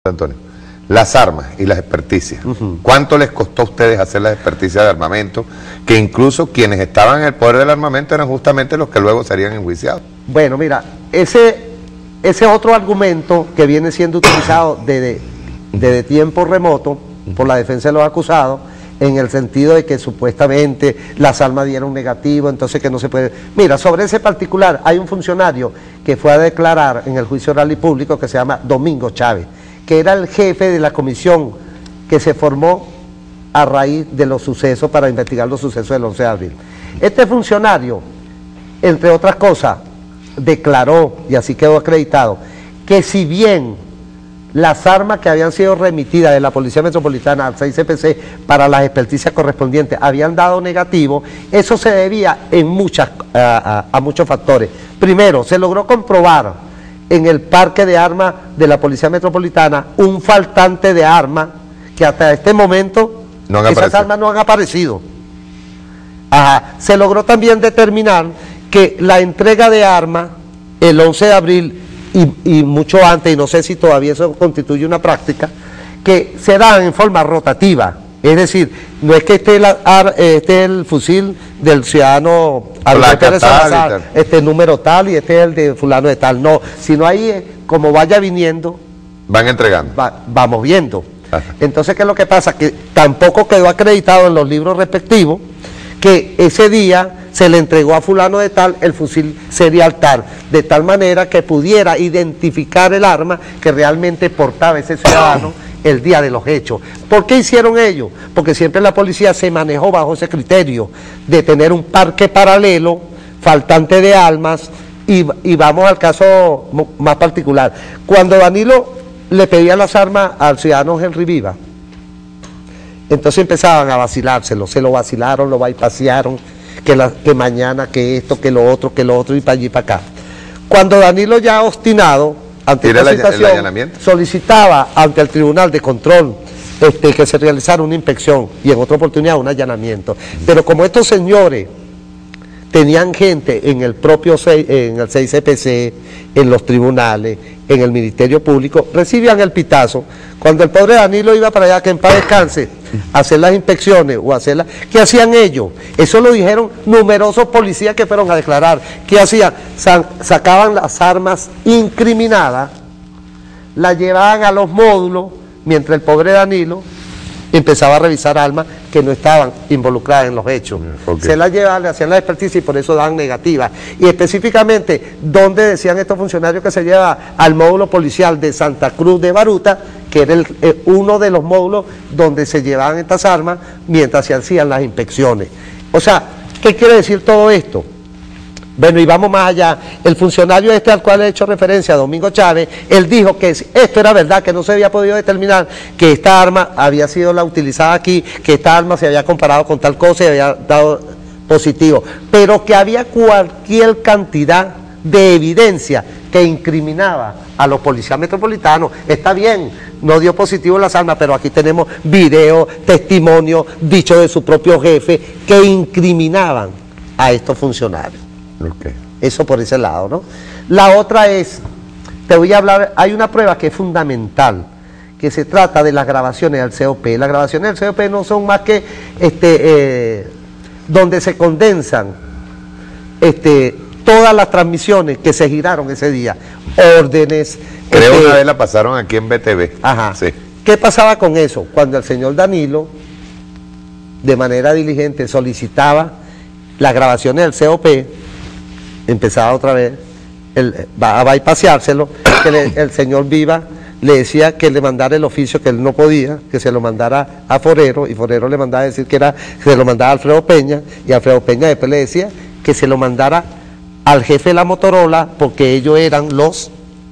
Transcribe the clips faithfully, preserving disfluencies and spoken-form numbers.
Antonio, las armas y las experticias, uh-huh. ¿cuánto les costó a ustedes hacer las experticias de armamento? Que incluso quienes estaban en el poder del armamento eran justamente los que luego serían enjuiciados. Bueno, mira, ese, ese otro argumento que viene siendo utilizado desde, desde tiempo remoto por la defensa de los acusados, en el sentido de que supuestamente las armas dieron negativo, entonces que no se puede... Mira, sobre ese particular hay un funcionario que fue a declarar en el juicio oral y público que se llama Domingo Chávez, que era el jefe de la comisión que se formó a raíz de los sucesos para investigar los sucesos del once de abril. Este funcionario, entre otras cosas, declaró, y así quedó acreditado, que si bien las armas que habían sido remitidas de la Policía Metropolitana al seis C P C para las experticias correspondientes habían dado negativo, eso se debía en muchas, a, a, a muchos factores. Primero, se logró comprobar en el parque de armas de la Policía Metropolitana un faltante de armas que hasta este momento no esas aparecido. armas no han aparecido. Ajá. Se logró también determinar que la entrega de armas el once de abril y, y mucho antes, y no sé si todavía eso constituye una práctica, que se dan en forma rotativa. Es decir, no es que esté, la, esté el fusil del ciudadano Alberto Pérez Salazar, este número tal y este es el de fulano de tal, no, sino ahí como vaya viniendo, van entregando. Va, vamos viendo. Ajá. Entonces, ¿qué es lo que pasa? Que tampoco quedó acreditado en los libros respectivos que ese día se le entregó a fulano de tal el fusil serial tal, de tal manera que pudiera identificar el arma que realmente portaba ese ciudadano el día de los hechos. ¿Por qué hicieron ello? Porque siempre la policía se manejó bajo ese criterio de tener un parque paralelo, faltante de armas, y, y vamos al caso más particular. Cuando Danilo le pedía las armas al ciudadano Henry Viva, entonces empezaban a vacilárselo, se lo vacilaron, lo bypasearon, que, la, que mañana, que esto, que lo otro, que lo otro, y para allí, para acá. Cuando Danilo ya obstinado, ante esta situación, solicitaba ante el Tribunal de Control este, que se realizara una inspección y en otra oportunidad un allanamiento. Pero como estos señores tenían gente en el propio en el seis C P C, en los tribunales, en el Ministerio Público, recibían el pitazo. Cuando el pobre Danilo iba para allá, que en paz descanse, a hacer las inspecciones o hacerlas, ¿qué hacían ellos? Eso lo dijeron numerosos policías que fueron a declarar. ¿Qué hacían? Sa sacaban las armas incriminadas, las llevaban a los módulos, mientras el pobre Danilo empezaba a revisar armas que no estaban involucradas en los hechos. Okay. Se las llevaban, le hacían la experticia y por eso dan negativas. Y específicamente, ¿dónde decían estos funcionarios que se lleva al módulo policial de Santa Cruz de Baruta, que era el, eh, uno de los módulos donde se llevaban estas armas mientras se hacían las inspecciones? O sea, ¿qué quiere decir todo esto? Bueno, y vamos más allá. El funcionario este al cual he hecho referencia, Domingo Chávez, él dijo que esto era verdad, que no se había podido determinar que esta arma había sido la utilizada aquí, que esta arma se había comparado con tal cosa y había dado positivo, pero que había cualquier cantidad de evidencia que incriminaba a los policías metropolitanos. Está bien, no dio positivo las armas, pero aquí tenemos video, testimonio, dicho de su propio jefe, que incriminaban a estos funcionarios. Okay. Eso por ese lado, ¿no? La otra es, te voy a hablar, hay una prueba que es fundamental, que se trata de las grabaciones del C O P. Las grabaciones del C O P no son más que este, eh, donde se condensan este, todas las transmisiones que se giraron ese día, órdenes. Creo este, una vez la pasaron aquí en B T V. Ajá. Sí. ¿Qué pasaba con eso? Cuando el señor Danilo, de manera diligente, solicitaba las grabaciones del C O P, empezaba otra vez el, va a bypaseárselo, que le, el señor Viva le decía que le mandara el oficio, que él no podía, que se lo mandara a Forero, y Forero le mandaba a decir que era, que se lo mandara a Alfredo Peña, y Alfredo Peña después le decía que se lo mandara al jefe de la Motorola, porque ellos eran los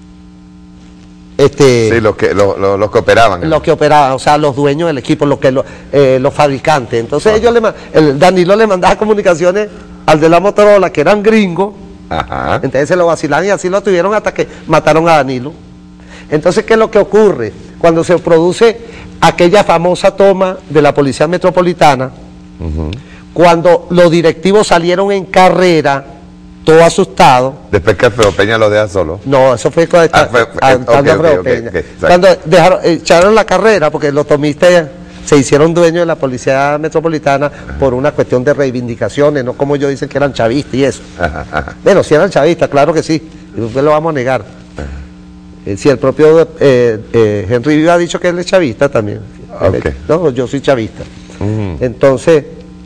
este sí, los que los, los, los que operaban los que operaban, o sea, los dueños del equipo, los que lo, eh, los fabricantes. Entonces ah. ellos le el Danilo le mandaba comunicaciones al de la Motorola, que eran gringos. Ajá. Entonces se lo vacilaban y así lo tuvieron hasta que mataron a Danilo. Entonces, ¿qué es lo que ocurre? Cuando se produce aquella famosa toma de la Policía Metropolitana, uh-huh. cuando los directivos salieron en carrera todo asustado. Después que Alfredo Peña lo deja solo. No, eso fue cuando, Ah, fue- a- eh, cuando ok, Alfredo ok, Peña. ok, exacto. Cuando dejaron, echaron la carrera, porque los tomistas se hicieron dueños de la Policía Metropolitana por una cuestión de reivindicaciones, no como ellos dicen que eran chavistas y eso. Ajá, ajá. Bueno, si eran chavistas, claro que sí, y usted lo vamos a negar. Eh, si el propio eh, eh, Henry Viva ha dicho que él es chavista también. Él es- Ok. no, yo soy chavista. Ujú. Entonces,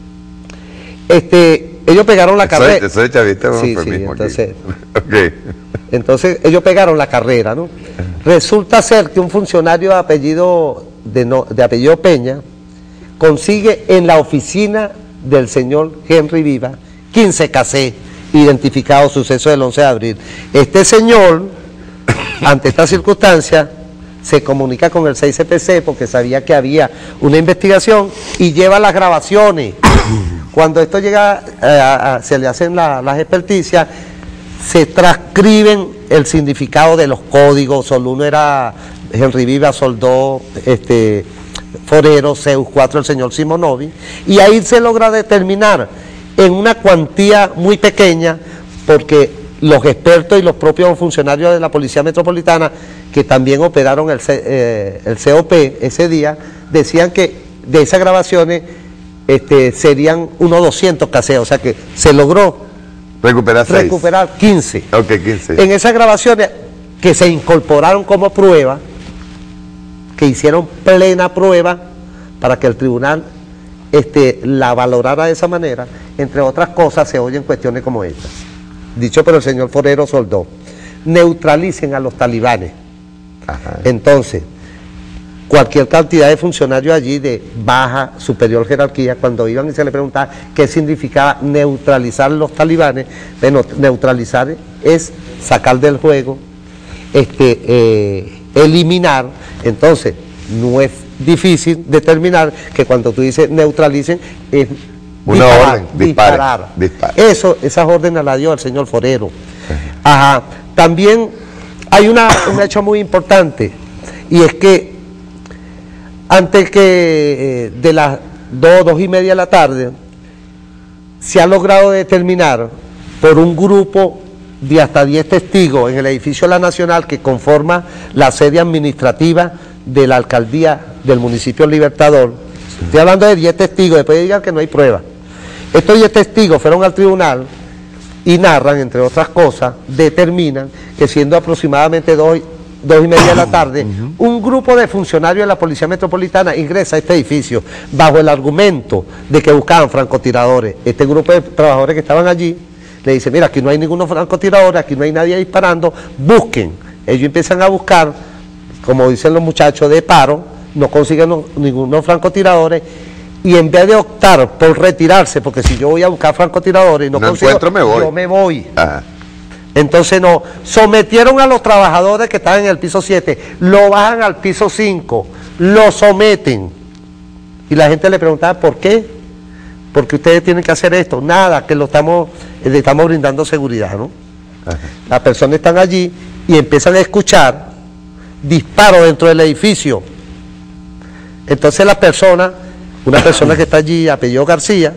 este, ellos pegaron la Soy, carrera. soy chavista, Sí, por sí, mismo aquí. entonces- Ok. Entonces ellos pegaron la carrera, ¿no? Resulta ser que un funcionario de apellido, de, no- de apellido Peña consigue en la oficina del señor Henry Viva quince cassettes identificados, suceso del once de abril. Este señor, ante esta circunstancia, se comunica con el seis C P C porque sabía que había una investigación y lleva las grabaciones. Cuando esto llega, eh, a- a- se le hacen la- las experticias, se transcriben el significado de los códigos. Sol uno era Henry Viva, Sol dos, este, Forero, Zeus cuatro el señor Simonovi, y ahí se logra determinar en una cuantía muy pequeña, porque los expertos y los propios funcionarios de la Policía Metropolitana, que también operaron el, C- eh, el C O P ese día, decían que de esas grabaciones este, serían unos doscientos caseos, o sea que se logró Recuperar seis. recuperar quince. Ok, quince. En esas grabaciones que se incorporaron como prueba, que hicieron plena prueba para que el tribunal este, la valorara de esa manera, entre otras cosas se oyen cuestiones como estas. Dicho por el señor Forero Soldó, neutralicen a los talibanes. Ajá. Entonces, cualquier cantidad de funcionarios allí de baja, superior jerarquía, cuando iban y se le preguntaba qué significaba neutralizar los talibanes, bueno, neutralizar es sacar del juego, este, eh, eliminar. Entonces, no es difícil determinar que cuando tú dices neutralicen, es Una disparar, orden, dispare, disparar. dispare. Eso, esas órdenes las dio el señor Forero. Ajá. También hay una, un hecho muy importante, y es que antes que eh, de las dos, dos y media de la tarde, se ha logrado determinar por un grupo de hasta diez testigos en el edificio La Nacional, que conforma la sede administrativa de la alcaldía del municipio Libertador. Estoy hablando de diez testigos, después digan que no hay prueba. Estos diez testigos fueron al tribunal y narran, entre otras cosas, determinan que siendo aproximadamente dos, dos y media de la tarde, un grupo de funcionarios de la Policía Metropolitana ingresa a este edificio bajo el argumento de que buscaban francotiradores. Este grupo de trabajadores que estaban allí le dice: mira, aquí no hay ninguno francotirador, aquí no hay nadie disparando, busquen. Ellos empiezan a buscar, como dicen los muchachos, de paro, no consiguen no, ninguno francotiradores, y en vez de optar por retirarse, porque si yo voy a buscar francotiradores y no, No consigo, encuentro, me voy. yo me voy. Ajá. Entonces no, sometieron a los trabajadores que estaban en el piso siete, lo bajan al piso cinco, lo someten. Y la gente le preguntaba: ¿por qué? Porque ustedes tienen que hacer esto. Nada, que lo estamos, le estamos brindando seguridad, ¿no? Ajá. Las personas están allí y empiezan a escuchar disparos dentro del edificio. Entonces la persona, una persona que está allí, apellido García,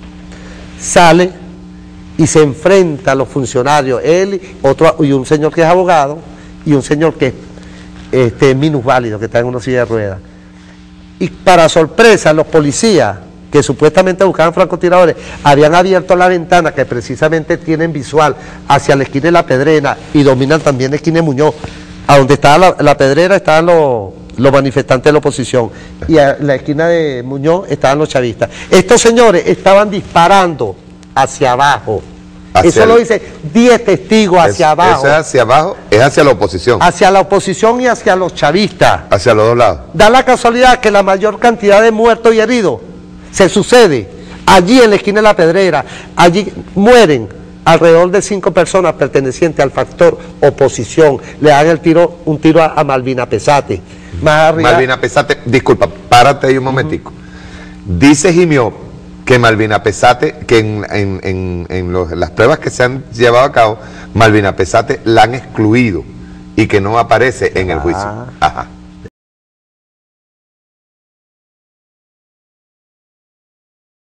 sale y se enfrenta a los funcionarios, él otro, y un señor que es abogado, y un señor que es este, minusválido, que está en una silla de ruedas. Y para sorpresa, los policías, que supuestamente buscaban francotiradores, habían abierto la ventana, que precisamente tienen visual hacia la esquina de La Pedrera, y dominan también la esquina de Muñoz. A donde estaba la, la Pedrera estaban los, los manifestantes de la oposición, y a la esquina de Muñoz estaban los chavistas. Estos señores estaban disparando hacia abajo. Hacia Eso el- lo dice diez testigos hacia Es- abajo, Eso es hacia abajo, es hacia la oposición, hacia la oposición y hacia los chavistas. hacia los dos lados. Da la casualidad que la mayor cantidad de muertos y heridos se sucede allí en la esquina de La Pedrera. Allí mueren alrededor de cinco personas pertenecientes al factor oposición. Le dan el tiro, un tiro a, a Malvina Pesate. Más arriba, Malvina Pesate, disculpa, párate ahí un momentico. Dice Jimio que Malvina Pesate, que en, en- en- en los- las pruebas que se han llevado a cabo, Malvina Pesate la han excluido y que no aparece en el juicio. Ah. Ajá.